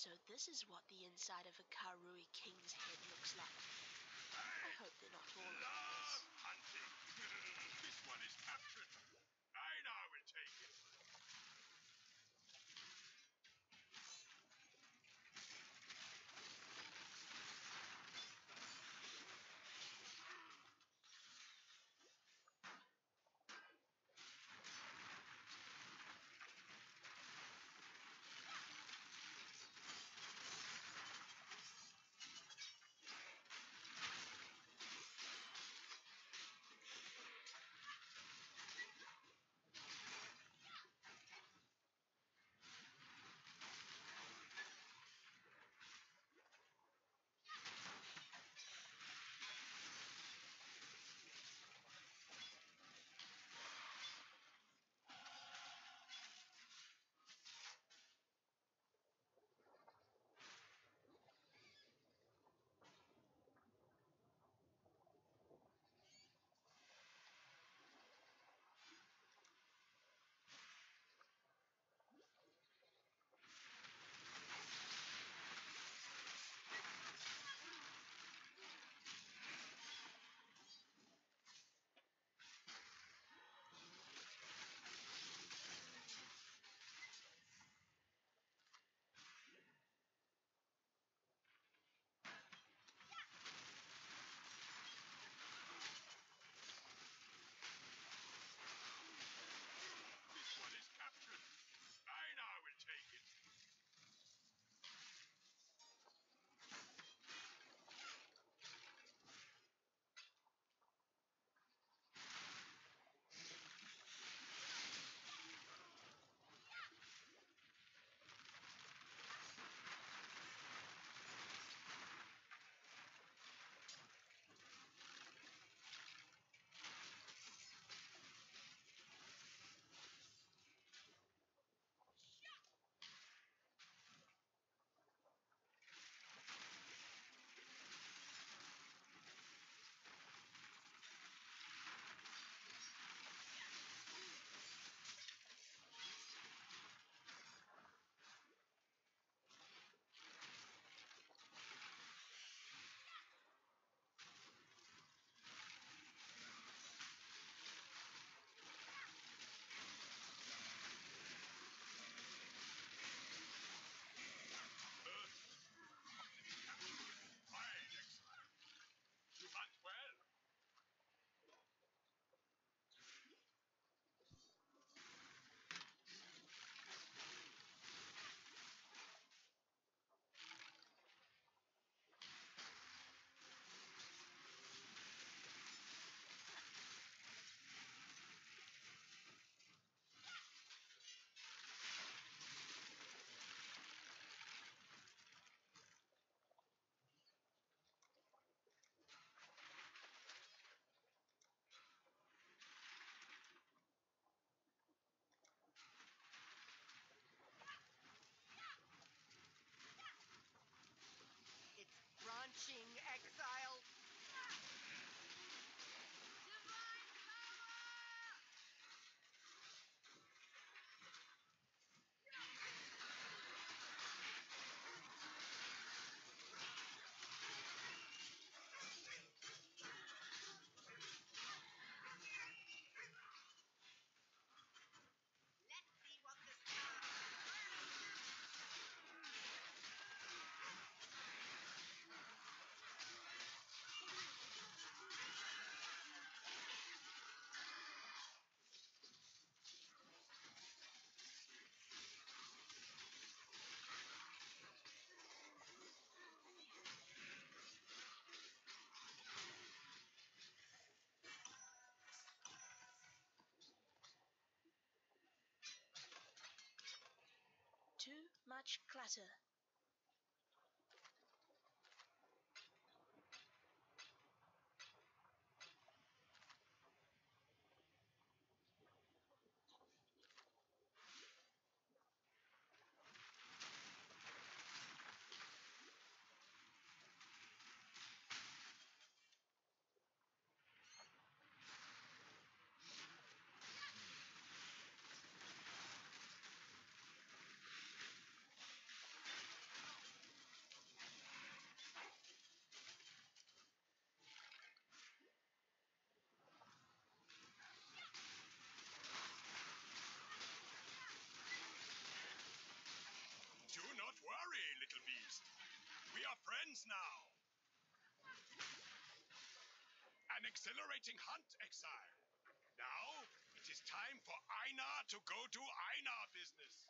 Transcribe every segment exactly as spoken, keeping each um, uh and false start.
So this is what the inside of a Karui king's head looks like. I hope they're not all like this. Hunting. This one is captured. I now will take it. This one is captured. I now will take it. Fine, excellent. You hunt well. It's branching, exile. Let's see what the Too much clutter. begins now. An exhilarating hunt, Exile. Now, it is time for Einar to go to Einar business.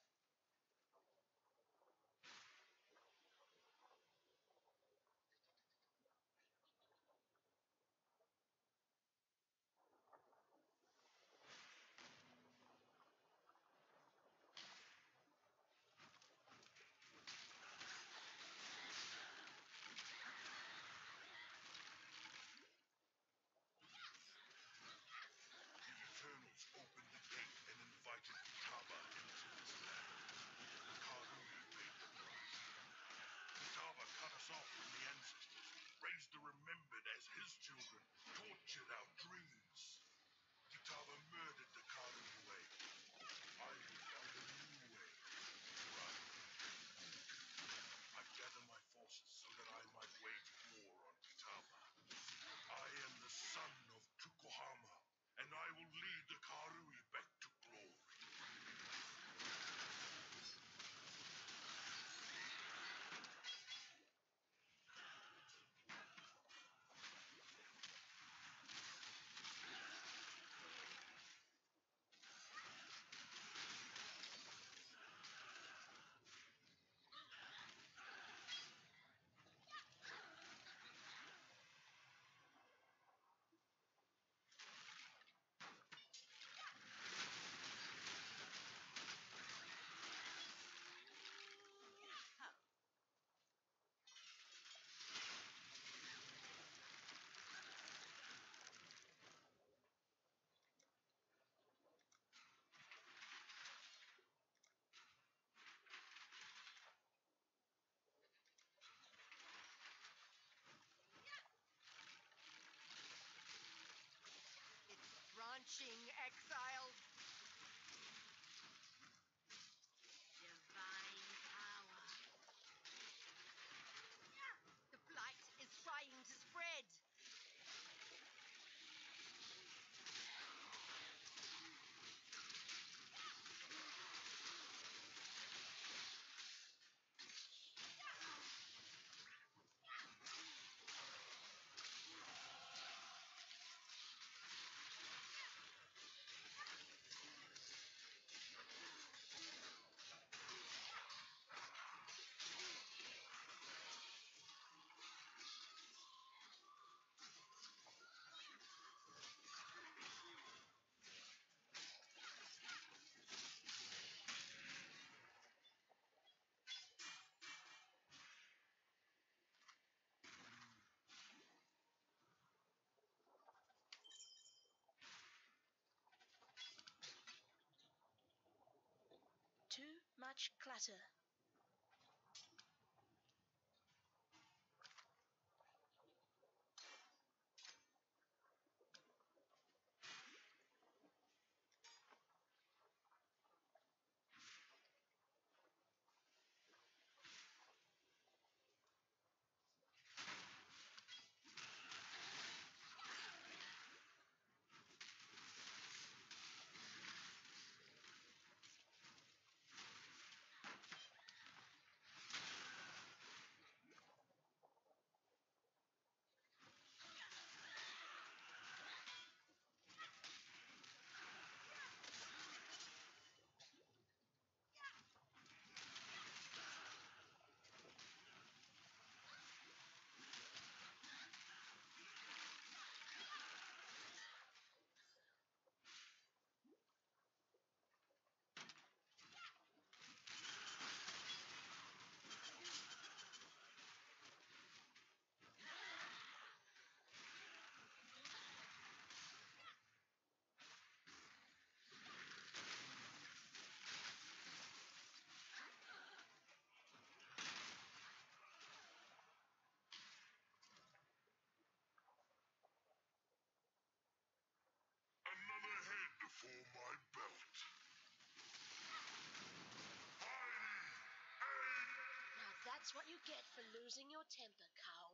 The Eternals opened the gate and invited Kitaba into this land. Karui paid the price. Kitaba cut us off from the ancestors, raised the Remembered as his children, tortured our dreams. Kitaba murdered the Karui way. I will find a new way. Right. I gather my forces so that I might wage war on Kitaba. I am the son of Tukohama, and I will lead the Karui back to glory. It's branching, Exile. Divine power. The blight is trying to spread. Too much clutter. Another head for my belt. Heidi! Aid! Now that's what you get for losing your temper, cow.